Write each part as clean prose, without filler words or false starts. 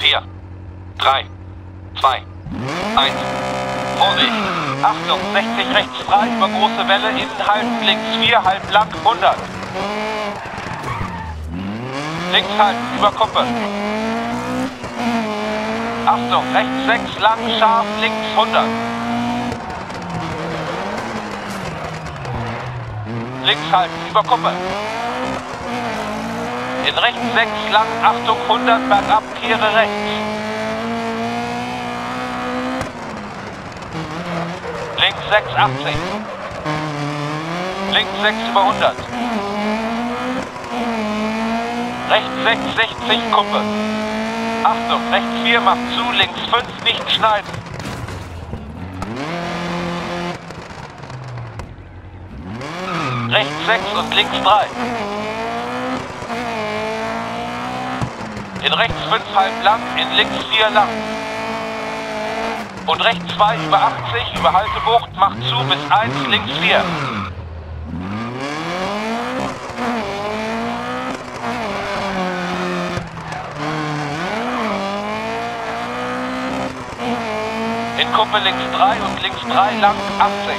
4, 3, 2, 1. Vorsicht! Achtung, 60 rechts frei, über große Welle, innen halten, links 4, halb lang, 100. Links halten, über Kuppe. Achtung, rechts 6, lang, scharf, links 100. Links halten, über Kuppe. In rechts 6, lang, Achtung, 100, bergab, kehre rechts. Links 6, 80. Links 6 über 100. Rechts 6, 60, Kuppe. Achtung, rechts 4 macht zu, links 5 nicht schneiden. Rechts 6 und links 3. In rechts 5 halb lang, in links 4 lang. Und rechts 2 über 80, über Haltebucht, macht zu bis 1, links 4. In Kuppe links 3 und links 3 lang, 80.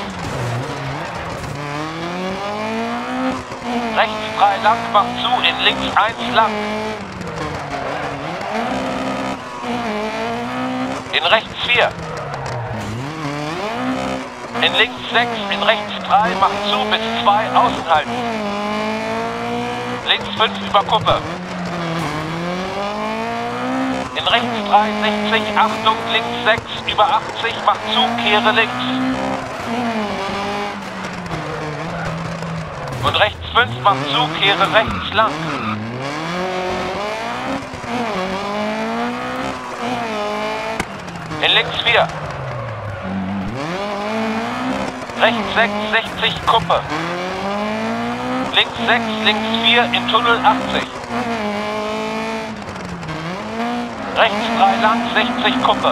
Rechts 3 lang, macht zu, in links 1 lang. In rechts 4. In links 6, in rechts 3, macht zu, bis 2, außen halten. Links 5 über Kuppe. In rechts 3, 60, Achtung, links 6, über 80, macht zu, kehre links. Und rechts 5, macht zu, kehre rechts lang. In links 4. Rechts 6, 60, Kuppe. Links 6, links 4, in Tunnel 80. Rechts 3 lang, 60, Kuppe.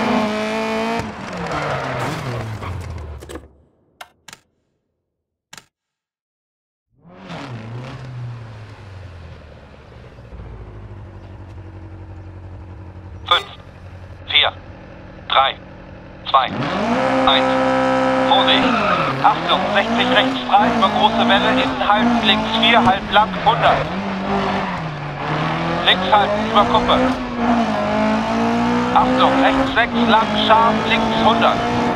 Fünf, 4, 3, 2, 1. Vorsicht! Achtung, 60 rechts frei, über große Welle, innen halten, links 4, halb lang, 100. Links halten, über Kuppe. Achtung, rechts 6, lang, scharf, links 100.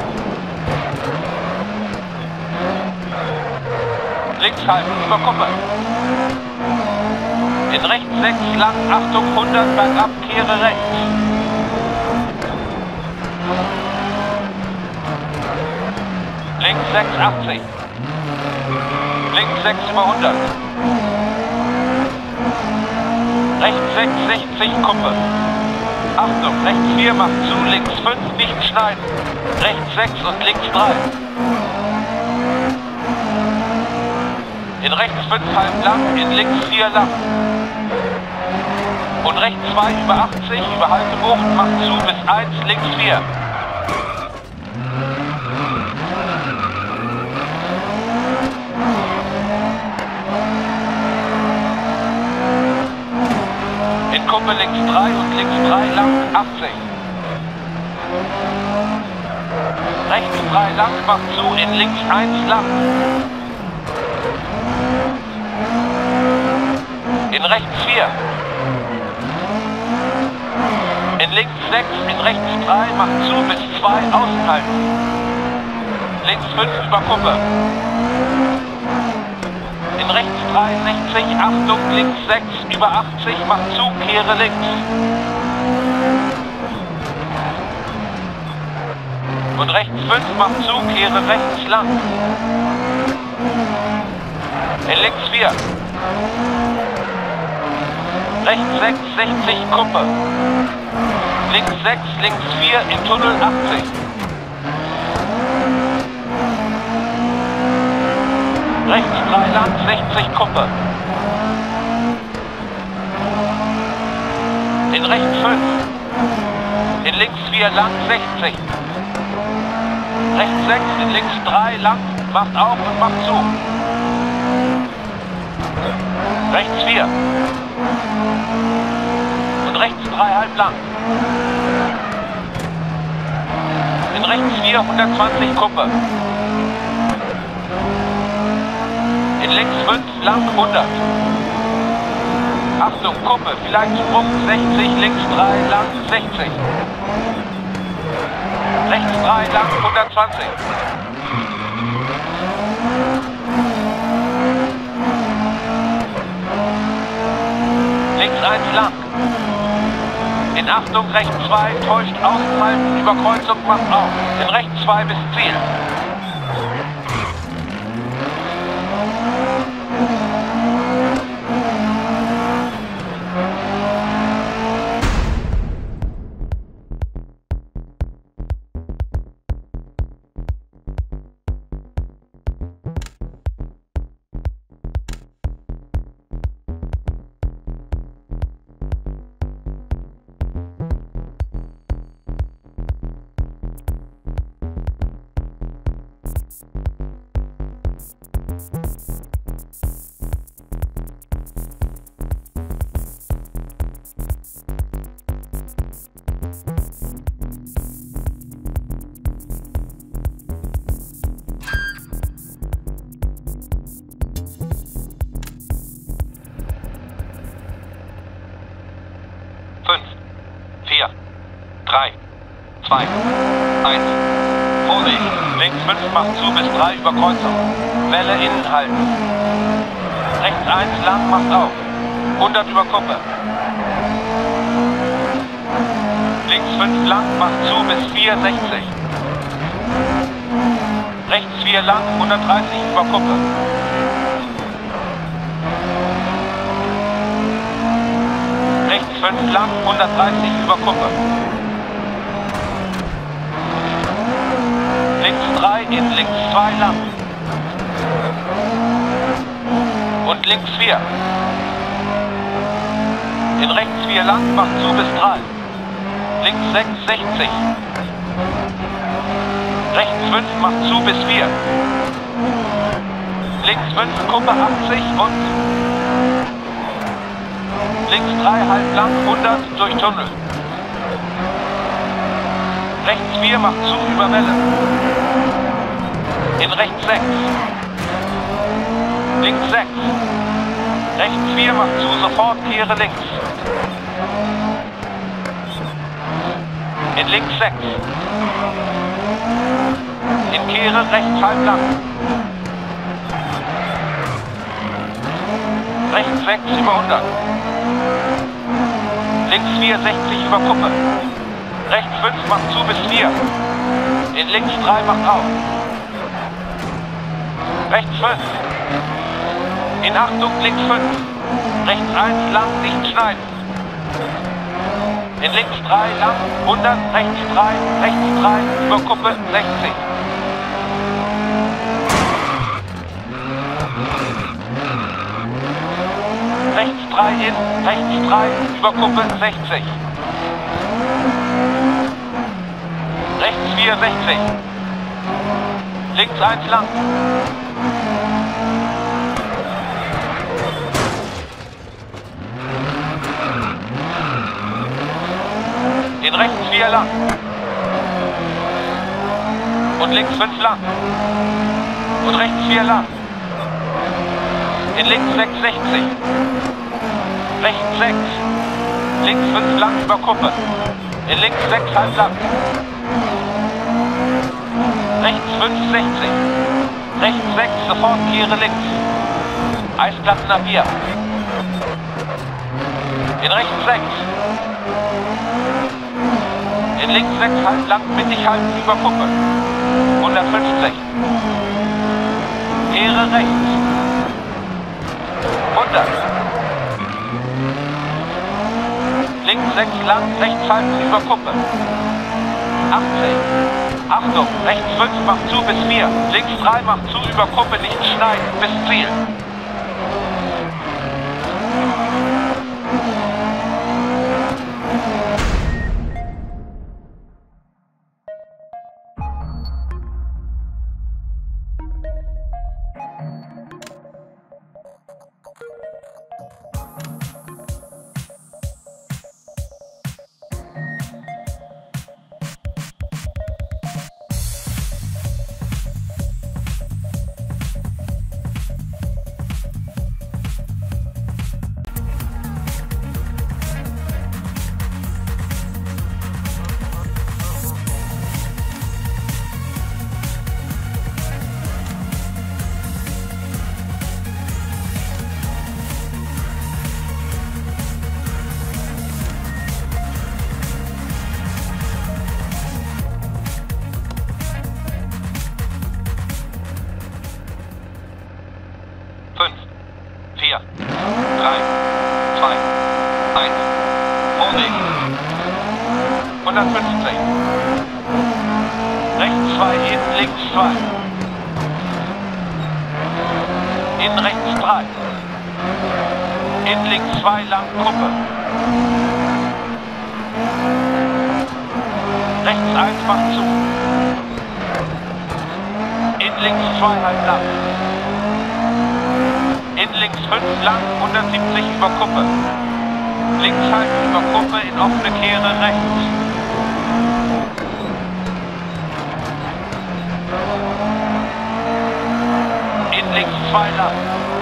Links halten, über Kuppe. In rechts 6, lang, Achtung, 100, bergab, kehre rechts. Links 6, 80. Links 6 über 100. Rechts 6, 60, Kuppe. Achtung, rechts 4 macht zu, links 5 nicht schneiden. Rechts 6 und links 3. In rechts 5 halb lang, in links 4 lang. Und rechts 2 über 80, über Haltebucht, macht zu bis 1, links 4. In Kuppe links 3 und links 3 lang, 80. Rechts 3 lang, macht zu, in links 1 lang. In rechts 4. In links 6, in rechts 3, macht zu, bis 2, außen halten. Links 5 über Kuppe. In rechts 3, 60, Achtung, links 6, über 80, macht zu, kehre links. Und rechts 5, macht zu, kehre rechts lang. In links 4. Rechts 6, 60, Kuppe. Links 6, links 4, in Tunnel 80. Rechts 3 lang, 60, Kuppe. In rechts 5. In links 4 lang, 60. Rechts 6, in links 3 lang, macht auf und macht zu. Rechts 4. Und rechts 3 halb lang. In rechts 4, 120 Kuppe. In links 5, lang 100. Achtung, Kuppe, vielleicht Sprung 60, links 3, lang 60. Rechts 3, lang 120. Links 1 lang. In Achtung, rechts 2, täuscht außen halten, Überkreuzung macht auf. In rechts 2 bis Ziel. Macht zu bis 3 Überkreuzung. Welle innen halten. Rechts 1 lang macht auf. 100 über Kuppe. Links 5 lang macht zu bis 4, 60. Rechts 4 lang, 130 über Kuppe. Rechts 5 lang, 130 über Kuppe. Links 3 in links 2 lang. Und links 4. In rechts 4 lang, macht zu bis 3. Links 6, 60. Rechts 5 macht zu bis 4. Links 5, Kuppe 80 und links 3 halb lang, 100 durch Tunnel. Rechts 4 macht zu über Welle. In rechts 6. Links 6. Rechts 4 macht zu, sofort kehre links. In links 6. In kehre rechts halb lang. Rechts 6 über 100. Links 4, 60 über Kuppe. Rechts 5 macht zu bis 4. In links 3 macht auf. Rechts 5. In Achtung, links 5. Rechts 1 lang, nicht schneiden. In links 3 lang, 100, rechts 3, über Kuppe 60. Rechts 3 in, rechts 3, über Kuppe 60. Rechts 4, 60. Links 1 lang. In rechts 4 lang. Und links 5 lang. Und rechts 4 lang. In links 6, 60. Rechts 6. Links 5 lang über Kuppe. In links 6 halb lang. Rechts 5, 60. Rechts 6, sofort kehre links. Eisplatten ab hier. In rechts 6. In links 6 halb lang, mittig halten über Kuppe. 150. Kehre rechts. 100. Links 6 lang, rechts halten über Kuppe. 80. Achtung, rechts 5 macht zu bis 4. Links 3 macht zu über Kuppe, nicht schneiden, bis Ziel. 150. Rechts 2, in, links 2. In, rechts 3. In, links 2, lang, Kuppe. Rechts 1, macht zu. In, links 2, halb lang. In, links 5, lang, 170 über Kuppe. Links halten über Kuppe in offene Kehre rechts. In, links 2, lang.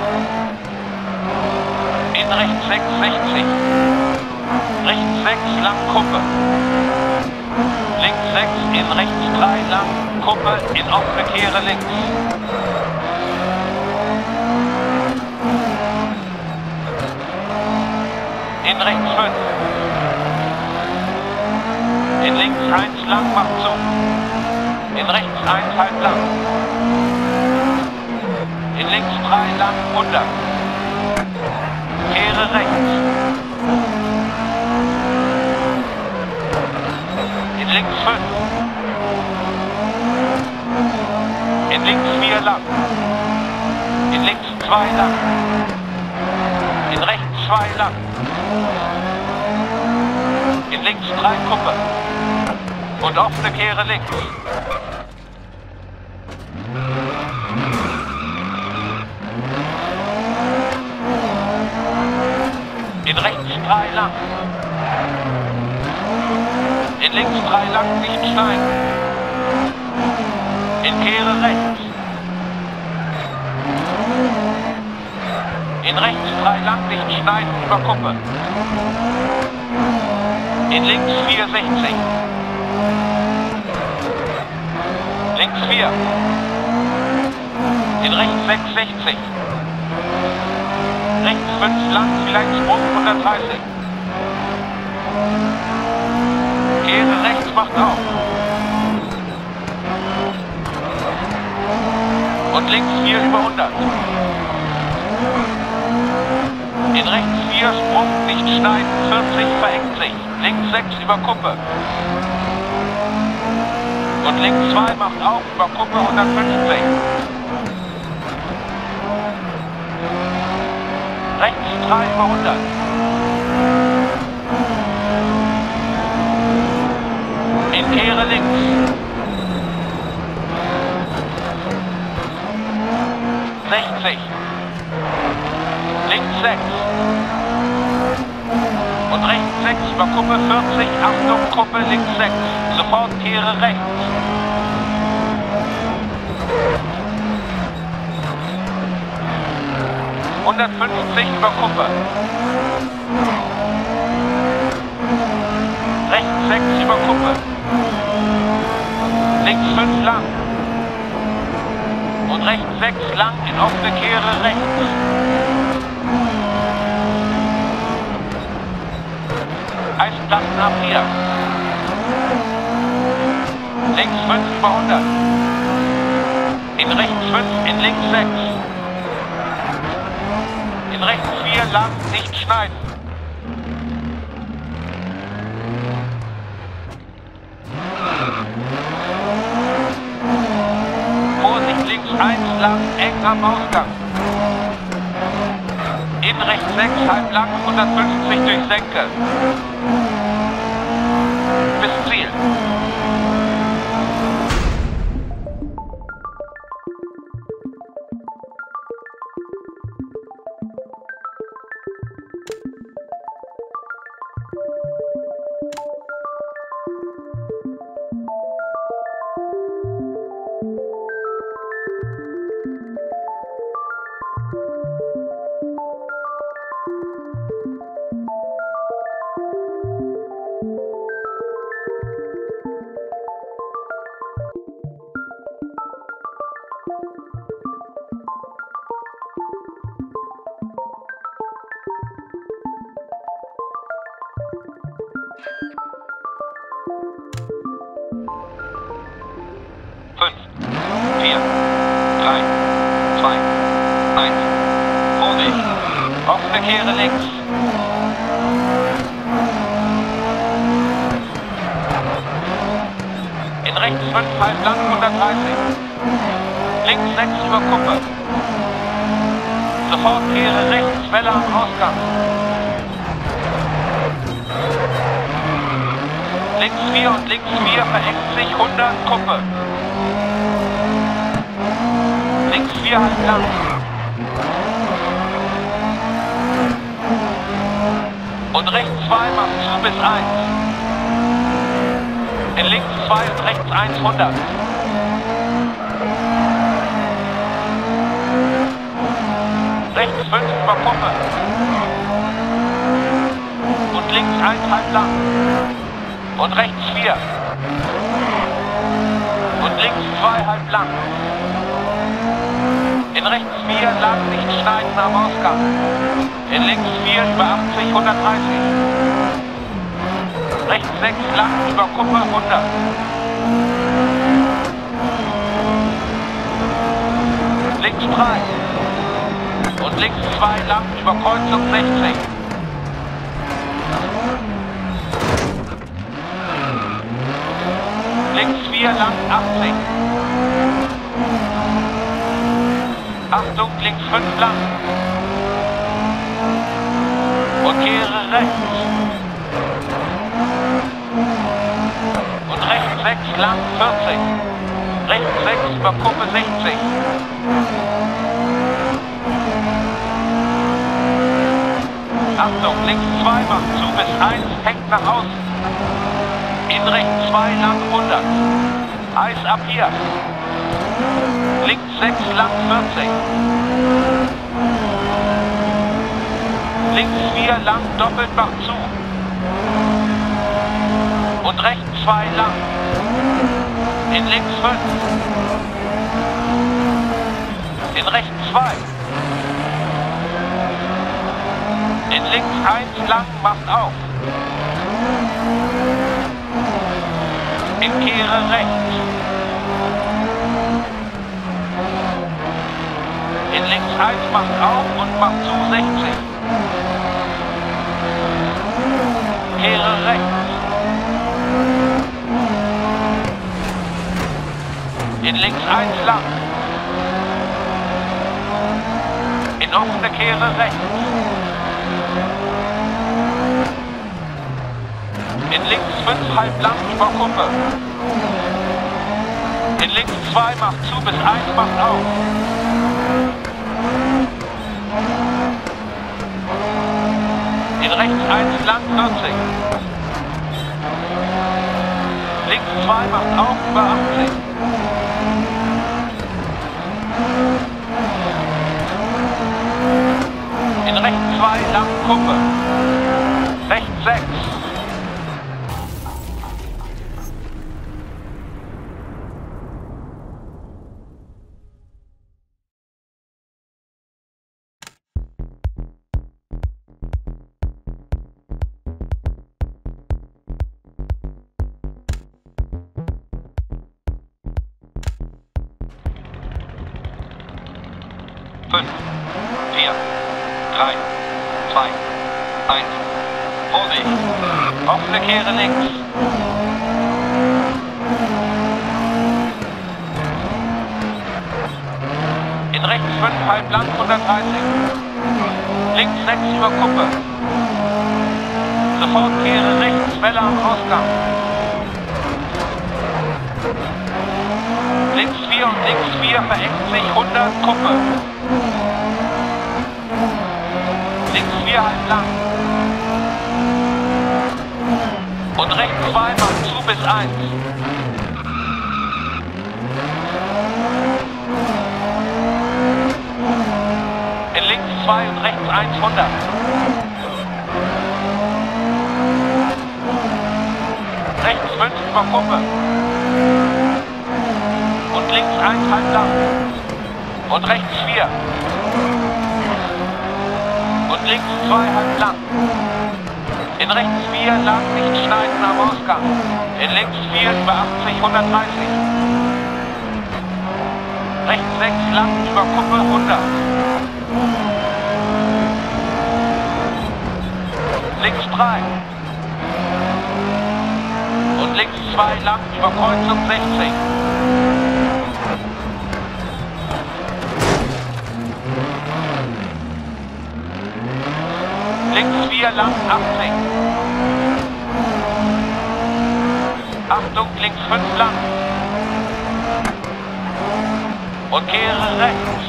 In, rechts 6, 60. Rechts 6, lang, Kuppe. Links 6, in, rechts 3, lang, Kuppe in offene Kehre links. In, rechts 5. In, links 1, lang, macht zu. In, rechts 1, halb lang. In, links 3, lang, 100. Kehre rechts. In, links 5. In, links 4, lang. In, links 2, lang. In, rechts 2, lang. In, links 3, Kuppe. Und offene Kehre links. In, rechts 3, lang. In, links 3, lang, nicht schneiden. In, Kehre rechts. In, rechts 3, lang, nicht schneiden, über Kuppe. In, links 4, 60. Links 4. In, rechts 6, 60. Rechts 5, lang, vielleicht Sprung, 130. Kehre rechts, macht auf. Und links 4 über 100. In, rechts 4, Sprung, nicht schneiden, 40, verengt sich. Links 6 über Kuppe. Und links 2 macht auf, über Kuppe 150. Rechts 3 über 100. In, Kehre links. Links 6. Und rechts 6 über Kuppe 40. Achtung, Kuppe links 6. Sofort Kehre rechts. über Kuppe. Rechts 6 über Kuppe. Links 5 lang. Und rechts 6 lang in offene Kehre rechts. Eisplatten ab hier. Links 5 über 100. In rechts 5, in links 6. In rechts 4 lang, nicht schneiden. Vorsicht links 1 lang, eng am Ausgang. In rechts 6, halb lang, 150 durch Senke. Bis Ziel. Offene Kehre links. 5 halblang 130. Links 6 über Kuppe. Sofort kehre rechts, Welle am Ausgang. Links 4 und links 4 verengt sich 100 Kuppe. Links 4 halblang. Und rechts 2 macht zu bis 1. In links 2 und rechts 1 100. Rechts 5 über Kuppe. Und links 1 halblang. Und rechts 4. Und links 2 halblang. In rechts 4 lang nicht schneiden am Ausgang. In links 4 über 80, 130. Rechts 6 lang über Kuppe 100. Links 3. Und links 2 lang über Kreuzung 60. Links 4 lang 80. Achtung, links 5 lang. Und kehre rechts. Und rechts 6 lang 40. Rechts 6 über Kuppe 60. Achtung, links 2 macht zu bis 1, hängt nach außen. In rechts 2 lang 100. Eis ab hier. Links 6 lang 40. Links 4 lang doppelt macht zu. Und rechts 2 lang. In links 5. In rechts 2. In links 1 lang macht auf. In kehre rechts. In links 1 macht auf und macht zu 60. Kehre rechts. In links 1 lang. In offene Kehre rechts. In links 5 halb lang über Kuppe. In links 2 macht zu bis 1 macht auf. In rechts 1 lang 40. Links 2 macht auf über 80. In rechts 2 lang Kuppe. Rechts 6. Fünf, 4, 3, 2, 1. Vorsicht! Offene Kehre links. In rechts 5 halb lang 130. Links 6 über Kuppe. Sofort kehre rechts, Welle am Ausgang. Links 4 und links 4 verengt sich 100 Kuppe. Links 4 halb lang. Und rechts 2 macht zu bis 1. In links 2 und rechts 1 100. Rechts 5 über Kuppe. Und links 1 halb lang. Und rechts 4. Und links 2 halb lang. In rechts 4 lang nicht schneiden am Ausgang. In links 4 über 80, 130. Rechts 6 lang über Kuppe 100. Links 3. Und links 2 lang über Kreuzung 60. Links 4 lang 80. Achtung, links 5 lang. Und kehre rechts.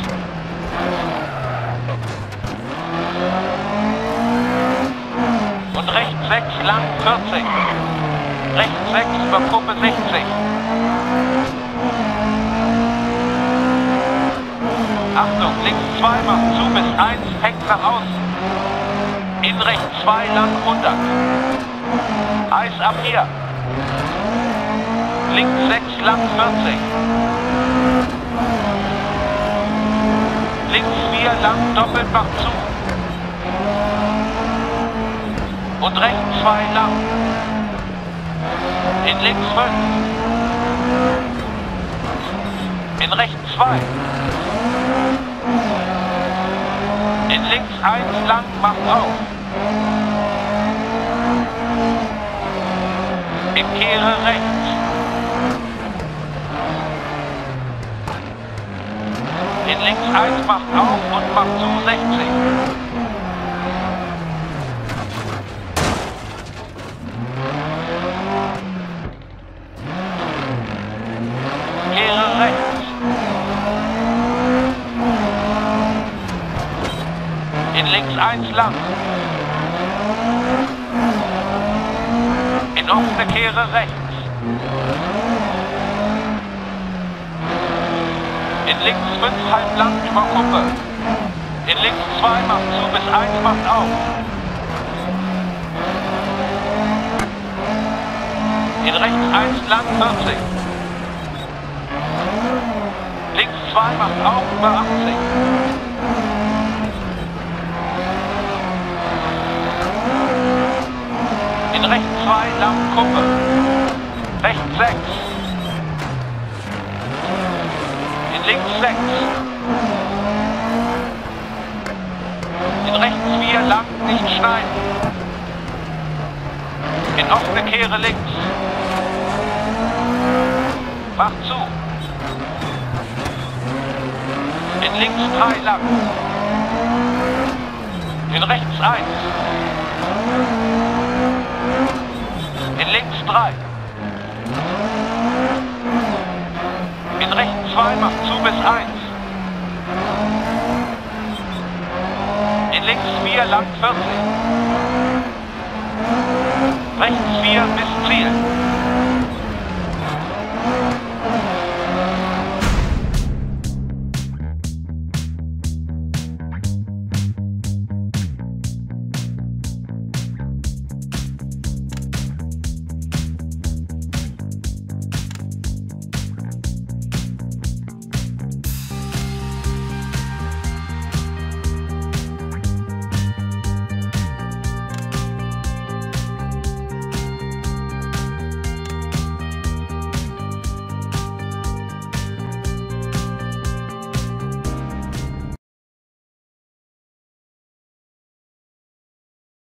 Und rechts 6 lang 40. Rechts 6 über Kuppe 60. Achtung, links 2 macht zu bis 1, hängt nach außen. In rechts 2 lang 100. Eis ab hier. Links 6 lang 40. Links 4 lang doppelt macht zu. Und rechts 2 lang. In links 5. In rechts 2. In links 1 lang macht auf. In kehre rechts. In links 1 macht auf und macht zu 60. Kehre rechts. In links 1 lang. In offene Kehre rechts. In links 5 halb lang über Kuppe. In links 2 macht zu bis 1 macht auf. In rechts 1 lang 40. Links 2 macht auf über 80. In rechts 2 lang Kuppe. Rechts 6. In links 6. In rechts 4 lang nicht schneiden. In offene Kehre links. Macht zu. In links 3 lang. In rechts 1. In links 3. In rechts 2 macht zu bis 1. In links 4 lang 40. Rechts 4 bis Ziel.